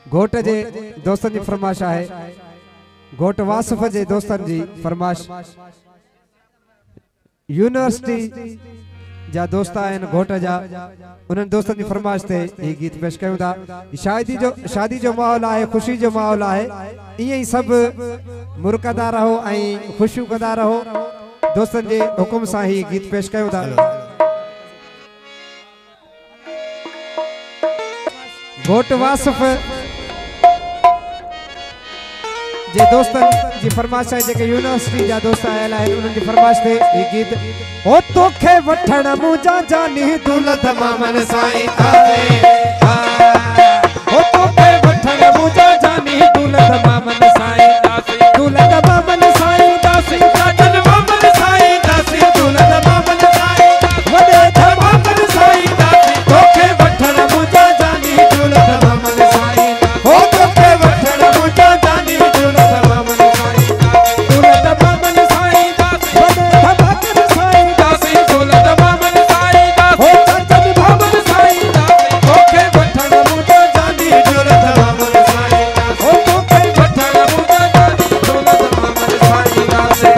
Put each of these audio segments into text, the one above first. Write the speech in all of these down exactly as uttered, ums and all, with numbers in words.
घोट जे दोस्तन जी फरमाश है, घोट वासफ जे दोस्तन जी फरमाश, यूनिवर्सिटी जा दोस्त आहिनि घोट जा, उन्हनि दोस्तन जी फरमाश ते ये गीत पेश कयूं था। शादी जो शादी जो माहौल है, खुशी जो माहौल है, इं ही सब मुरकदा रहो ऐं खुशियूं कंदा रहो। दोस्तन जे हुकुम सां ही गीत पेश कयूं था। घोट वासफ जे दोस्तन जी फरमाश है, जेके यूनिवर्सिटी जा दोस्त आयल आहिनि, उन्हनि जी फरमाश ते ये गीत। ओ तोखे वठण मुंहिंजा जानी दौलत मामन साईं ताते, ओ तोखे वठण मुंहिंजा जानी दौलत मामन साईं ताते, दौलत मामन साईं ताते, साजन मामन साईं ताते, दौलत मामन साईं ताते, वॾे थ मामन साईं ताते, तोखे वठण मुंहिंजा जानी दौलत मामन साईं ताते, ओ तोखे वठण मुंहिंजा जानी दौलत मामन साईं ताते, दौलत मामन साईं ताते, वॾे थ मामन साईं ताते, दौलत मामन साईं ताते, ओ साजन मामन साईं ताते, तोखे वठण मुंहिंजा जानी दौलत मामन साईं ताते, ओ तोखे वठण मुंहिंजा जानी दौलत मामन साईं ताते।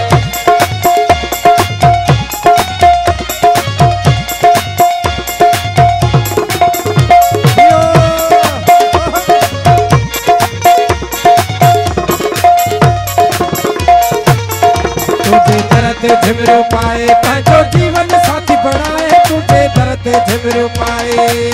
तुझे दर्द झिमरू पाए पंहिंजो जीवन साथी बणाए, तुझे दर्द झिमरू पाए,